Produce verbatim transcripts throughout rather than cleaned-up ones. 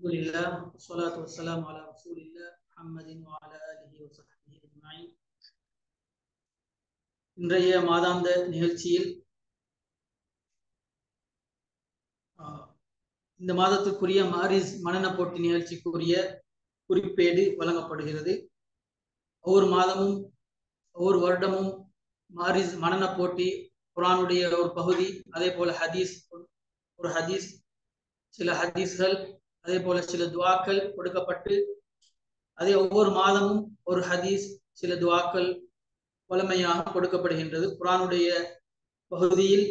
அல்ஹம்துலில்லாஹ் வஸ்ஸலாத்து வஸ்ஸலாமு அலா ரசூலில்லாஹ் முஹம்மதின் வ அலா ஆலிஹி வ ஸஹ்பிஹி அஜ்மஈன். இன்றைய மாதாந்த நிகழ்ச்சியில் இந்த மாதத்துக்குரிய மாரிஸ் மனன போட்டி நிகழ்ச்சிக்குரிய குறிப்பேடு வழங்கப்படுகிறது. ஒவ்வொரு மாதமும் ஒவ்வொரு வருடமும் மாரிஸ் மனன போட்டி, குர்ஆனுடைய ஒரு பகுதி, அதே போல ஹதீஸ், ஒரு ஹதீஸ், சில ஹதீஸ்கள், அதே போல சில துவாக்கள் கொடுக்கப்பட்டு, அதே ஒவ்வொரு மாதமும் ஒரு ஹதீஸ், சில துவாக்கள் வழமையாக கொடுக்கப்படுகின்றது. குர்ஆனுடைய பகுதியில்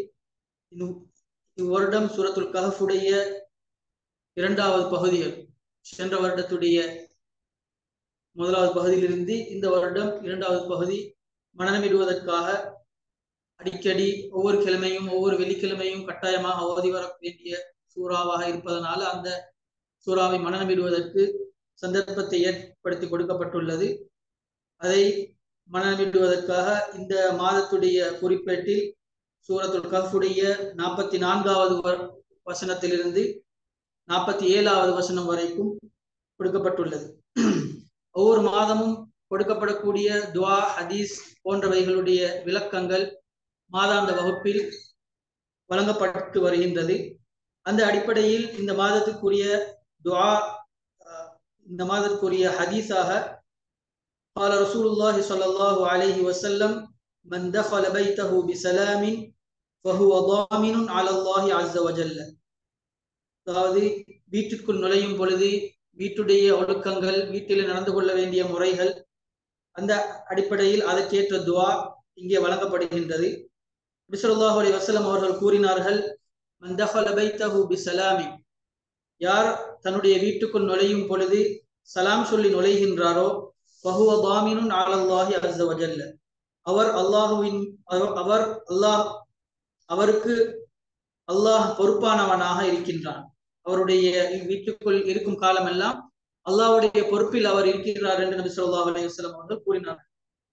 இவ்வருடம் சூரத்துல் கஹ்ஃபுடைய இரண்டாவது பகுதிகள், சென்ற வருடத்துடைய முதலாவது பகுதியிலிருந்து இந்த வருடம் இரண்டாவது பகுதி மனனமிடுவதற்காக அடிக்கடி ஒவ்வொரு கிழமையும் ஒவ்வொரு வெள்ளிக்கிழமையும் கட்டாயமாக ஓதி வர வேண்டிய சூறாவாக இருப்பதனால அந்த சூறாவை மனனமிடுவதற்கு சந்தர்ப்பத்தை ஏற்படுத்தி கொடுக்கப்பட்டுள்ளது. அதை மனனமிடுவதற்காக இந்த மாதத்துடைய குறிப்பேட்டில் சூரத்துல் கஹ்ஃபுடைய நாற்பத்தி நான்காவது வசனத்திலிருந்து நாற்பத்தி ஏழாவது வசனம் வரைக்கும் கொடுக்கப்பட்டுள்ளது. ஒவ்வொரு மாதமும் கொடுக்கப்படக்கூடிய துவா, ஹதீஸ் போன்றவைகளுடைய விளக்கங்கள் மாதாந்த வகுப்பில் வழங்கப்பட்டு வருகின்றது. அந்த அடிப்படையில் இந்த மாதத்துக்குரிய துவா, இந்த மாதத்துக்குரிய ஹதீஸாக قال رسول الله صلى الله عليه وسلم من دخل بيته بسلام فهو ضامن على الله عز وجل. அதாவது வீட்டிற்குள் நுழையும் பொழுது வீட்டுடைய ஒழுக்கங்கள், வீட்டில் நடந்து கொள்ள வேண்டிய முறைகள், அந்த அடிப்படையில் அதற்கேற்ற துவா இங்கே வழங்கப்படுகின்றது. நபி ஸல்லல்லாஹு அலைஹி வஸல்லம் அவர்கள் கூறினார்கள், மன் தஹல பைத்தஹு பிஸலாமின், யார் தன்னுடைய வீட்டுக்குள் நுழையும் பொழுது சலாம் சொல்லி நுழைகின்றாரோ, ஃபஹுவ தாமினுன் அலல்லாஹி அஸ்ஸ வஜல்ல, அவர் அல்லாஹுவின் அவர் அல்லாஹ் அவருக்கு அல்லாஹ் பொறுப்பானவனாக இருக்கின்றான். அவருடைய வீட்டுக்குள் இருக்கும் காலமெல்லாம் அல்லாஹ்வுடைய பொறுப்பில் அவர் இருக்கிறார் என்று நபி ஸல்லல்லாஹு அலைஹி வஸல்லம் அவர்கள் கூறினார்கள்.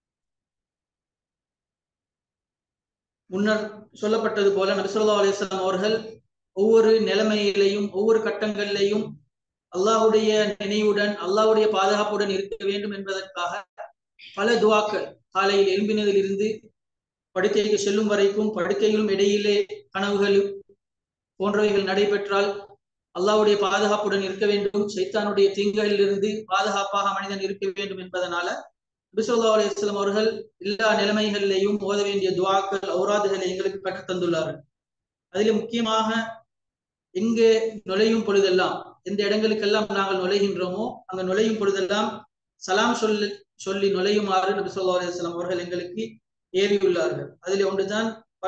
முன்னர் சொல்லப்பட்டது போல நபி ஸல்லல்லாஹு அலைஹி வஸல்லம் அவர்கள் ஒவ்வொரு நிலைமையிலையும் ஒவ்வொரு கட்டங்களிலேயும் அல்லாஹ்வுடைய நினைவுடன் அல்லாஹ்வுடைய பாதுகாப்புடன் இருக்க வேண்டும் என்பதற்காக பல துவாக்கள், காலையில் எழும்பினதில் இருந்து படுக்கைக்கு செல்லும் வரைக்கும், படுக்கையிலும் இடையிலே கனவுகள் போன்றவைகள் நடைபெற்றால் அல்லாஹ்வுடைய பாதுகாப்புடன் இருக்க வேண்டும், ஷைத்தானுடைய தீங்குகளில் இருந்து பாதுகாப்பாக மனிதன் இருக்க வேண்டும் என்பதனால நபி ஸல்லல்லாஹு அலைஹி வஸல்லம் அவர்கள் எல்லா நிலைமைகளிலேயும் ஓத வேண்டிய துஆக்கள், ஔராதுகளை எங்களுக்கு கற்றுத் தந்துள்ளார்கள். அதில் முக்கியமாக எங்கே நுழையும் பொழுதெல்லாம், எந்த இடங்களுக்கெல்லாம் நாங்கள் நுழைகின்றோமோ அங்க நுழையும் பொழுதெல்லாம் சலாம் சொல்லி சொல்லி நுழையுமாறு நபி ஸல்லல்லாஹு அலைஹி வஸல்லம் அவர்கள் எங்களுக்கு ஏவியுள்ளார்கள். அதில் ஒன்றுதான்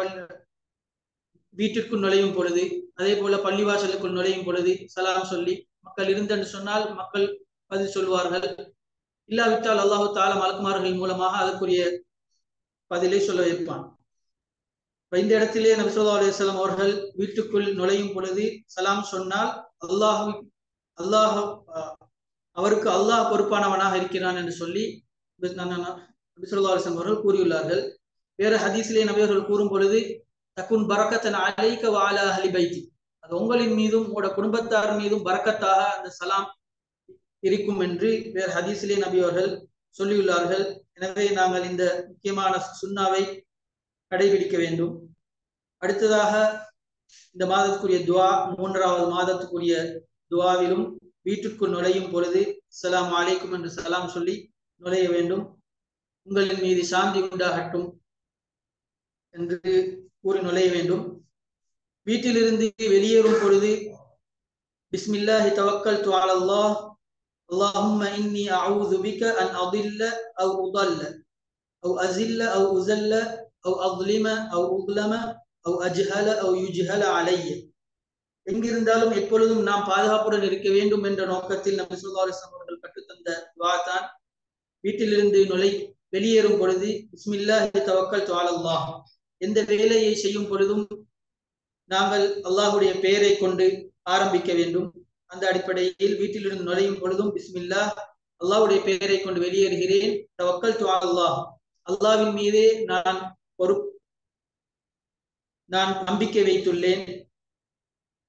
வீட்டிற்குள் நுழையும் பொழுது, அதே போல பள்ளிவாசலுக்குள் நுழையும் பொழுது சலாம் சொல்லி, மக்கள் இருந்தென்று சொன்னால் மக்கள் பதில் சொல்வார்கள், இல்லாவிட்டால் அல்லாஹு தஆலா மலக்குமார்கள் மூலமாக அதற்குரிய பதிலை சொல்ல வைப்பான். இந்த இடத்திலே நபி ஸல்லல்லாஹு அலைஹி வஸல்லம் அவர்கள் வீட்டுக்குள் நுழையும் பொழுது சலாம் சொன்னால் அல்லாஹ் அல்லாஹ் அவருக்கு அல்லாஹ் பொறுப்பானவனாக இருக்கிறான் என்று சொல்லி நபி ஸல்லல்லாஹு அலைஹி வஸல்லம் அவர்கள் கூறியுள்ளார்கள். வேறு ஹதீஸிலே நபி அவர்கள் கூறும் பொழுது, தகுன் பரக்கத்தன் அலைக வ அலா அஹ்லி பைத்தி, அது உங்களின் மீதும் உங்களோட குடும்பத்தார் மீதும் பரக்கத்தாக அந்த சலாம் இருக்கும் என்று வேறு ஹதீஸிலே நபி அவர்கள் சொல்லியுள்ளார்கள். எனவே நாங்கள் இந்த முக்கியமான சுன்னாவை கடைபிடிக்க வேண்டும். அடுத்ததாக இந்த மாதத்துக்குரிய துவா, மூன்றாவது மாதத்துக்குரிய துவாவிலும் வீட்டிற்குள் நுழையும் பொழுது அஸ்ஸலாமு அலைக்கும் என்று சலாம் சொல்லி நுழைய வேண்டும். உங்களின் மீது சாந்தி உண்டாகட்டும் என்று கூறி நுழைய வேண்டும். வீட்டிலிருந்து வெளியேறும் பொழுது பிஸ்மில்லாஹி தவக்கல்து அலல்லாஹ் அல்லாஹும்ம இன்னி அஊது பிக அன் அதில்ல அவ் உதல்ல அவ் அஸில்ல அவ் உஸல்ல அவ் அஸ்லிம அவ் உஸ்லம அவ் அஜ்ஹல அவ் யுஜ்ஹல அலைய. எங்கிருந்தாலும் எப்பொழுதும் நாம் பாதுகாப்புடன் இருக்க வேண்டும் என்ற நோக்கத்தில் நபி ஸல்லல்லாஹு அலைஹி வஸல்லம் அவர்கள் கற்றுத்தந்த துஆ தான் வீட்டிலிருந்து நுழை வெளியேறும் பொழுது பிஸ்மில்லாஹி தவக்கல்து அலல்லாஹ். எந்த வேலையை செய்யும் பொழுதும் நாங்கள் அல்லாஹ்வுடைய பெயரை கொண்டு ஆரம்பிக்க வேண்டும். அந்த அடிப்படையில் வீட்டிலிருந்து நுழையும் பொழுதும் பிஸ்மில்லாஹ், அல்லாஹ்வுடைய பெயரை கொண்டு வெளியேறுகிறேன், தவக்கல்து அலல்லாஹ், அல்லாஹ்வின் மீதே நான் ஒரு நான் நம்பிக்கை வைத்துள்ளேன்,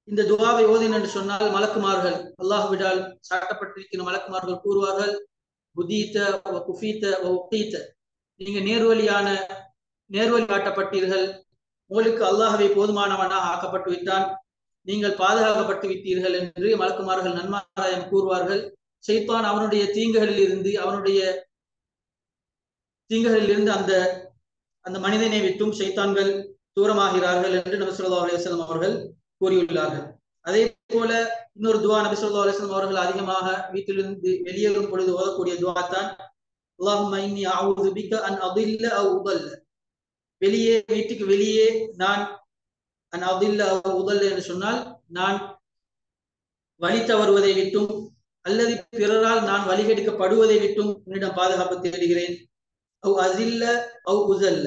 இந்த துவாவை ஓதின் என்று சொன்னால் மலக்குமார்கள் அல்லாஹ்விடால் சாட்டப்பட்டிருக்கிற மலக்குமார்கள் கூறுவார்கள், புதீத்த குஃபீத்த ஒக்கீத்த, நீங்க நேர்வழியான நேர்வழி காட்டப்பட்டீர்கள், உங்களுக்கு அல்லாஹ்வை போதுமானவனாக ஆக்கப்பட்டு விட்டான், நீங்கள் பாதுகாக்கப்பட்டு விட்டீர்கள் என்று மலக்குமார்கள் நன்மாராயம் கூறுவார்கள். ஷைத்தான் அவனுடைய தீங்குகளில் இருந்து அவனுடைய தீங்குகளில் இருந்து அந்த அந்த மனிதனை விட்டும் ஷைத்தான்கள் தூரமாகிறார்கள் என்று நபி ஸல்லல்லாஹு அலைஹி வஸல்லம் அவர்கள் கூறியுள்ளார்கள். அதே போல இன்னொரு துவா நபி ஸல்லல்லாஹு அலைஹி வஸல்லம் அவர்கள் அதிகமாக வீட்டிலிருந்து வெளியேறும் பொழுது ஓதக்கூடிய துவா தான், அல்லாஹும்ம இன்னி அஊது பிக அன் அദിல்ல அவ் உதல்ல, வெளியே வீட்டுக்கு வெளியே நான் அன் அദിல்ல அவ் உதல்ல என்று சொன்னால் நான் வழி தவறுவதை விட்டும் அல்லது பிறரால் நான் வழிகெடுக்கப்படுவதை விட்டும் உன்னிடம் பாதுகாப்பு தேடுகிறேன். அவ் அஸில்ல அவ் உஸல்ல,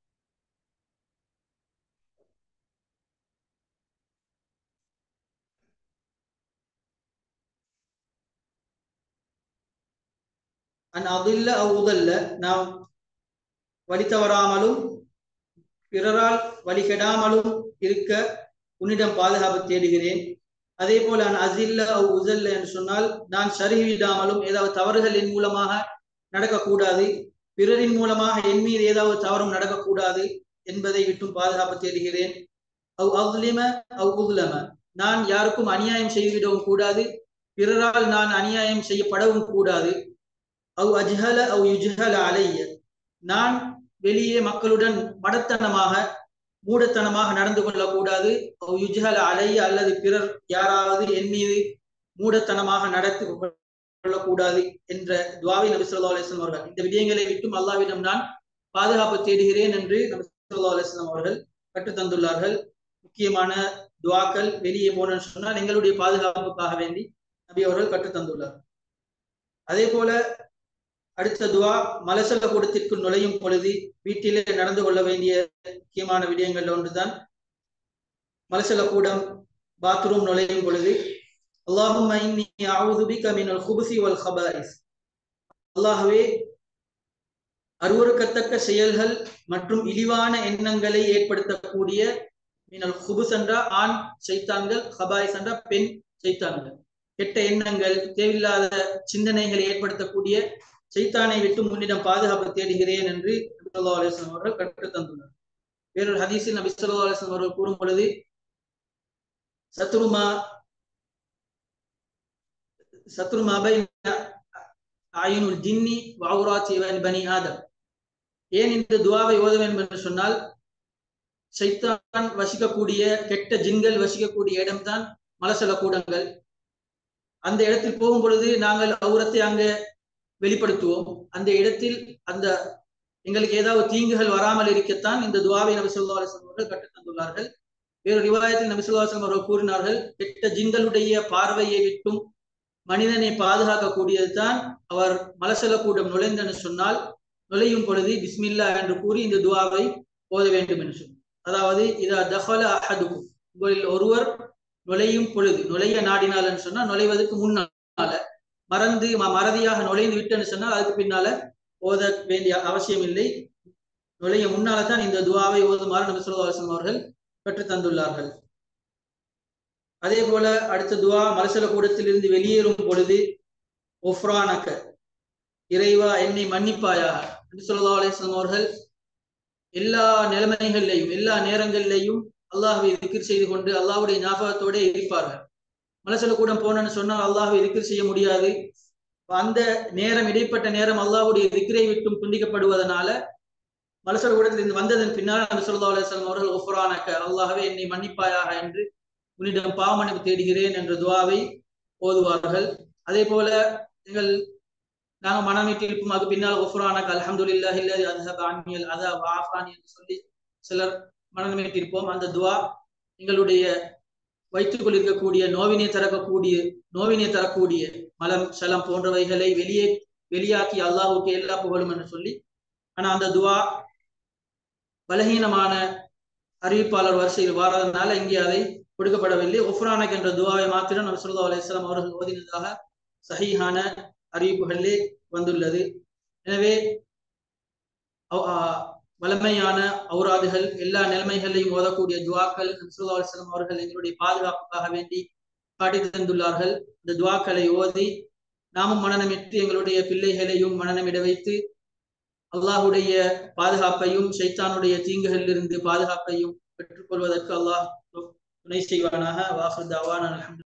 அன் அஸில்ல அவ் உஸல்ல, நாம் வழி தவறாமலும் பிறரால் வழிகெடாமலும் இருக்க உன்னிடம் பாதுகாப்பு தேடுகிறேன். அதே போல அன் அஸில்ல அவ் உஸல்ல என்று சொன்னால் நான் சருகிவிடாமலும், ஏதாவது தவறுகள் என் மூலமாக நடக்கக்கூடாது, பிறரின் மூலமாக என் மீது ஏதாவது தவறும் நடக்கக்கூடாது என்பதை விட்டும் பாதுகாப்பு தேடுகிறேன். அவ் அஸ்லிம அவ் உஸ்லம, நான் யாருக்கும் அநியாயம் செய்துவிடவும் கூடாது, பிறரால் நான் அநியாயம் செய்யப்படவும் கூடாது. அவ் அஜ்ஹல அவ் யுஜ்ஹல அலைய, நான் வெளியே மக்களுடன் மடத்தனமாக மூடத்தனமாக நடந்து கொள்ளக்கூடாது. அவ் யுஜ்ஹல அலைய, அல்லது பிறர் யாராவது என் மீது மூடத்தனமாக நடத்தி கொள்ளக்கூடாது என்ற துஆவை நபி ஸல்லல்லாஹு அலைஹி வஸல்லம் அவர்கள் இந்த விடயங்களை விட்டும் அல்லாஹ்விடம் நான் பாதுகாப்பு தேடுகிறேன் என்று நபி ஸல்லல்லாஹு அலைஹி வஸல்லம் அவர்கள் கற்றுத் தந்துள்ளார்கள். முக்கியமான துஆக்கள் வெளியே போனன்னு சொன்னால் எங்களுடைய பாதுகாப்புக்காக வேண்டி நபி அவர்கள் கற்றுத் தந்துள்ளார்கள். அதே போல அடுத்த துஆ மலசல கூடத்திற்கு நுழையும் பொழுது வீட்டிலே நடந்து கொள்ள வேண்டிய முக்கியமான விடயங்கள் ஒன்றுதான் மலசல கூடம், பாத்ரூம் நுழையும் பொழுது அல்லாஹும்ம இன்னி அஊது பிக மினல் குபுஸி வல் கபாயிஸ், அல்லாஹ்வே அருவருக்கத்தக்க செயல்கள் மற்றும் இழிவான எண்ணங்களை ஏற்படுத்தக்கூடிய, மினல் குபுஸ் என்ற ஆண் சைத்தான்கள், கபாயிஸ் என்ற பெண் சைத்தான்கள், கெட்ட எண்ணங்கள் தேவையில்லாத சிந்தனைகளை ஏற்படுத்தக்கூடிய சைத்தானை விட்டு முன்னிடம் பாதுகாப்பு தேடுகிறேன் என்று நபி ஸல்லல்லாஹு அலைஹி வஸல்லம் அவர்கள் கற்றுத் தந்துள்ளார். வேறொரு ஹதீஸில் நபி ஸல்லல்லாஹு அலைஹி வஸல்லம் அவர்கள் கூறும் பொழுது, சத்ருமா சத்ருமா பைன அயுனுல் ஜின்னி வ அவ்ராத்தி பனி ஆதம், ஏன் இந்த துஆவை ஓத வேண்டும் என்று சொன்னால் சைத்தான் வசிக்கக்கூடிய கெட்ட ஜின்கள் வசிக்கக்கூடிய இடம்தான் மலசல கூடங்கள். அந்த இடத்தில் போகும் பொழுது நாங்கள் அவுரத்தை அங்கே வெளிப்படுத்துவோம். அந்த இடத்தில் அந்த எங்களுக்கு ஏதாவது தீங்குகள் வராமல் இருக்கத்தான் இந்த துஆவை நபி ஸல்லல்லாஹு அலைஹி வஸல்லம் அவர்கள் கற்றுத் தந்துள்ளார்கள். வேறு ரிவாயத்தில் நபி ஸல்லல்லாஹு அலைஹி வஸல்லம் அவர்கள் கூறினார்கள், கெட்ட ஜின்களுடைய பார்வையை விட்டும் மனிதனை பாதுகாக்கக்கூடியது தான் அவர் மலசல கூடம் நுழைந்தன்னு சொன்னால் நுழையும் பொழுது பிஸ்மில்லா என்று கூறி இந்த துஆவை ஓத வேண்டும் என்று சொன்னார். அதாவது இதா தஹல அஹதுக்கும், உங்களில் ஒருவர் நுழையும் பொழுது, நுழைய நாடினால் என்று சொன்னால் நுழைவதற்கு முன்னால மறந்து மறதியாக நுழைந்து விட்டேன்னு சொன்னால் அதுக்கு பின்னால ஓத வேண்டிய அவசியம் இல்லை. நுழைய முன்னால தான் இந்த துஆவை ஓதுமாறு நபி ஸல்லல்லாஹு அலைஹி வஸல்லம் அவர்கள் கற்றுத் தந்துள்ளார்கள். அதே போல அடுத்த துஆ மலசல கூடத்தில் இருந்து வெளியேறும் பொழுது ஒஃப்ரானக, இறைவா என்னை மன்னிப்பாயாக. நபி ஸல்லல்லாஹு அலைஹி வஸல்லம் அவர்கள் எல்லா நிலைமைகளிலையும் எல்லா நேரங்களிலையும் அல்லாஹ்வை திக்ர் செய்து கொண்டு அல்லாஹ்வுடைய ஞாபகத்தோட இருப்பார்கள். மலசல கூடம் போனன்னு சொன்னால் அல்லாஹ்வை திக்ர் செய்ய முடியாது. அந்த நேரம் இடைப்பட்ட நேரம் அல்லாஹ்வுடைய திக்ரை விட்டும் துண்டிக்கப்படுவதனால மலசல கூடத்தில் இருந்து வந்ததன் பின்னால் நபி ஸல்லல்லாஹு அலைஹி வஸல்லம் அவர்கள் ஒஃப்ரானக, அல்லாஹ்வே என்னை மன்னிப்பாயாக என்று உன்னிடம் பாவமன்னிப்பு தேடுகிறேன் என்ற துஆவை ஓதுவார்கள். அதே போல எங்கள் நாங்கள் மனமீட்டிருப்போம், அது பின்னால் ஒஃப்ரானக அல்ஹம்துலில்லாஹி அல்லதி அஸ்ஹப அன்னில் அதா வ ஆஃபானி என்று சொல்லி சிலர் மனமீட்டிருப்போம். அந்த துஆ எங்களுடைய வயிற்றுக்குள் இருக்கக்கூடிய நோவினை தரக்கூடிய நோவினை தரக்கூடிய மலம் சலம் போன்றவைகளை வெளியே வெளியாக்கி அல்லாஹ்வுக்கு எல்லா புகழும் என்று சொல்லி, ஆனா அந்த துஆ பலகீனமான அறிவிப்பாளர் வரிசையில் வாரதனால இங்கே அதை கொடுக்கப்படவில்லை. ஒஃப்ரானக் என்ற துஆவை மாத்திரம் நபி ஸல்லல்லாஹு அலைஹி வஸல்லம் அவர்கள் ஓதினதாக சஹீஹான அறிவிப்புகளிலே வந்துள்ளது. எனவே வளமையான ஔராதுகள், எல்லா நிலைமைகளையும் ஓதக்கூடிய துவாக்கள் ஸல்லல்லாஹு அலைஹி வஸல்லம் அவர்கள் எங்களுடைய பாதுகாப்புக்காக வேண்டி காட்டி தந்துள்ளார்கள். இந்த துவாக்களை ஓதி நாமும் மனநமிட்டு எங்களுடைய பிள்ளைகளையும் மனநமிட வைத்து அல்லாஹுடைய பாதுகாப்பையும் ஷைத்தானுடைய தீங்குகளில் இருந்து பாதுகாப்பையும் பெற்றுக்கொள்வதற்கு அல்லாஹ் துணை செய்வானாக. வாஹிர் தஅவானா அல்ஹம்துலில்லாஹ்.